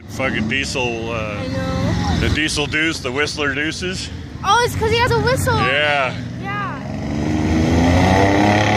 fucking diesel, I know. the diesel deuce, the Whistler deuces. Oh, it's because he has a whistle. Yeah. Yeah.